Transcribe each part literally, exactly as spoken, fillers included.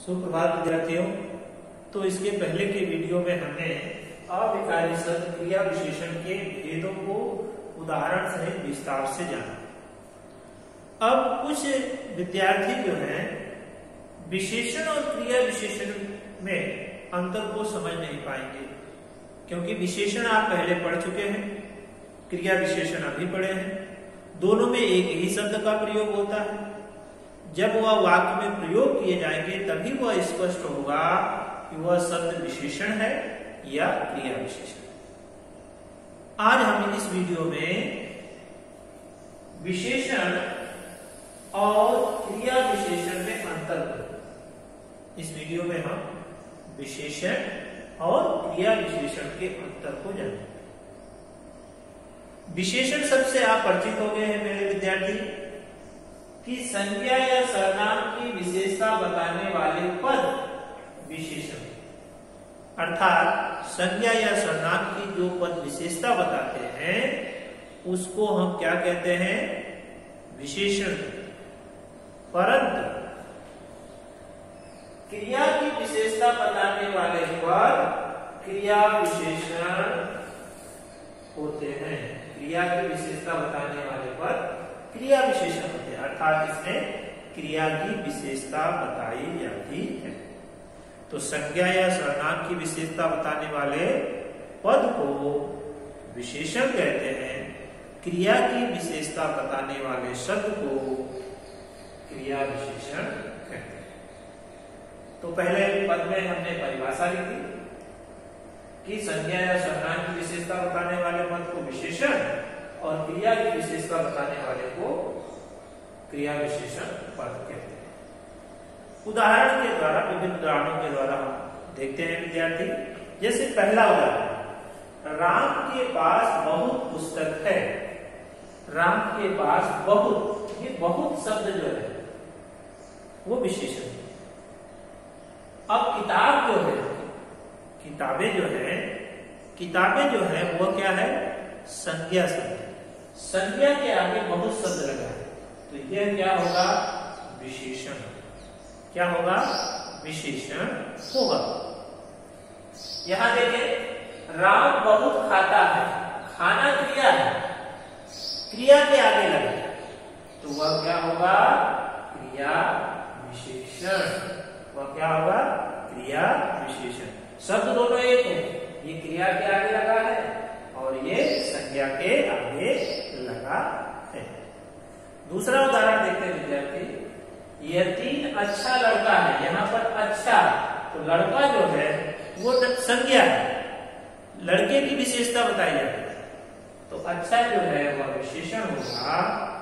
सुप्रभात विद्यार्थियों। तो इसके पहले के वीडियो में हमने अविकारी शब्द क्रिया विशेषण के भेदों को उदाहरण सहित विस्तार से जाना। अब कुछ विद्यार्थी जो हैं विशेषण और क्रिया विशेषण में अंतर को समझ नहीं पाएंगे, क्योंकि विशेषण आप पहले पढ़ चुके हैं, क्रिया विशेषण अभी पढ़े हैं। दोनों में एक ही शब्द का प्रयोग होता है। जब वह वाक्य में प्रयोग किए जाएंगे तभी वह स्पष्ट होगा कि वह शब्द विशेषण है या क्रिया विशेषण। आज हम इस वीडियो में विशेषण और क्रिया विशेषण में अंतर करेंगे। इस वीडियो में हम विशेषण और क्रिया विशेषण के अंतर को जानेंगे। विशेषण सबसे आप परिचित हो गए हैं मेरे विद्यार्थी कि संज्ञा या सर्वनाम की विशेषता बताने वाले पद विशेषण, अर्थात संज्ञा या सर्वनाम की जो पद विशेषता बताते हैं उसको हम क्या कहते हैं? विशेषण। परंतु क्रिया की विशेषता बताने वाले पद क्रिया विशेषण होते हैं। क्रिया की विशेषता बताने वाले पद क्रिया विशेषण होते हैं, अर्थात इसमें क्रिया की विशेषता बताई जाती है। तो संज्ञा या सर्वनाम की विशेषता बताने वाले पद को विशेषण कहते हैं, क्रिया की विशेषता बताने वाले शब्द को क्रिया विशेषण कहते हैं। तो पहले पद में हमने परिभाषा लिखी कि संज्ञा या सर्वनाम की विशेषता बताने वाले पद को विशेषण और क्रिया की विशेषता बताने वाले को क्रिया विशेषण पद कहते हैं। उदाहरण के द्वारा, विभिन्न उदाहरणों के द्वारा हम देखते हैं विद्यार्थी। जैसे पहला उदाहरण, राम के पास बहुत पुस्तक है। राम के पास बहुत, ये बहुत शब्द जो है वो विशेषण है। अब किताब जो है, किताबें जो है किताबें जो है वो क्या है? संज्ञा शब्द। संज्ञा के आगे बहुत शब्द लगा है, तो यह क्या होगा? विशेषण। क्या होगा? विशेषण होगा। यहां देखें, राम बहुत खाता है। खाना क्रिया है, क्रिया के आगे लगा है, तो वह क्या होगा? क्रिया विशेषण। वह क्या होगा? क्रिया विशेषण। शब्द दोनों एक है, ये क्रिया के आगे लगा है और ये संज्ञा के आगे लगा है। दूसरा उदाहरण देखते हैं विद्यार्थी। यतीन अच्छा लड़का है। यहाँ पर अच्छा, तो लड़का जो है वो संज्ञा है, लड़के की विशेषता बताई जाती है, तो अच्छा जो है वह विशेषण होगा।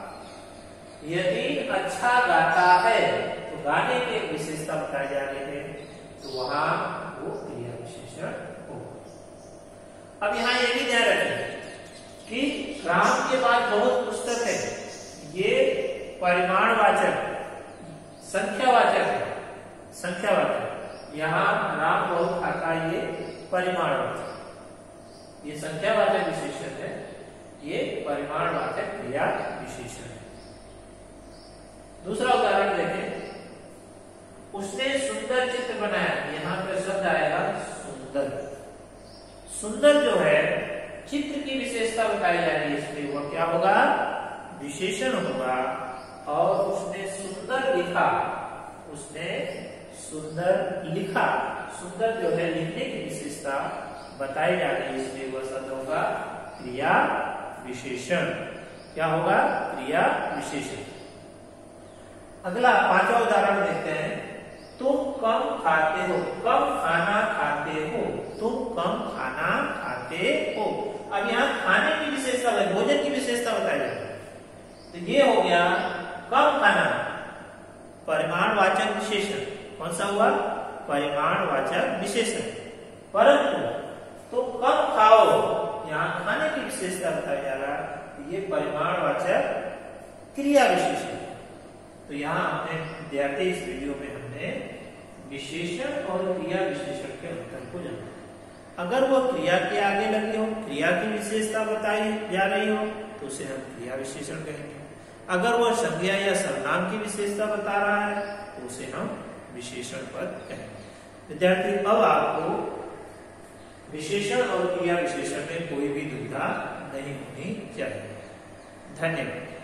यतीन अच्छा गाता है, तो गाने की विशेषता बताई जा रही है, तो वहां वो क्रिया विशेषण होगा। अब यहाँ ये भी ध्यान रखें कि राम के पास बहुत पुस्तक है, ये परिमाणवाचक, संख्यावाचक है, संख्यावाचक। यहाँ राम बहुत खाता, ये परिमाणवाचक। ये संख्यावाचक विशेषण है, ये परिमाणवाचक क्रिया विशेषण है। दूसरा उदाहरण देखें। उसने सुंदर चित्र बनाया। यहाँ पर शब्द आएगा सुंदर। सुंदर जो है चित्र की विशेषता बताई जा रही है, इसलिए वह क्या होगा? विशेषण होगा। और उसने सुंदर लिखा। उसने सुंदर लिखा। सुंदर जो है लिखने की विशेषता बताई जा रही है, इसलिए वह शब्द होगा क्रिया विशेषण। क्या होगा? क्रिया विशेषण। अगला पांचवा उदाहरण देखते हैं। तुम कम खाते हो। कम खाना खाते हो। तुम कम खाना खाते हो। अब यहाँ खाने की विशेषता, भोजन की विशेषता बताई जाती है, तो ये हो गया कम खाना, परिमाणवाचक विशेषण। कौन सा हुआ? परिमाणवाचक विशेषण। परंतु तुम कम खाओ, यहाँ खाने की विशेषता बताया जा रहा है, ये परिमाणवाचक क्रिया विशेषण। तो यहाँ हमने विद्यार्थी इस वीडियो में हमने विशेषण और क्रिया विशेषण के अंतर को जाना। अगर वो क्रिया के आगे लगी हो, क्रिया की विशेषता बताई जा रही हो, तो उसे हम क्रिया विशेषण कहेंगे। अगर वो संज्ञा या सर्वनाम की विशेषता बता रहा है तो उसे हम विशेषण पद कहेंगे। विद्यार्थी, अब आपको विशेषण और क्रिया विशेषण में कोई भी दुविधा नहीं होनी चाहिए। धन्यवाद।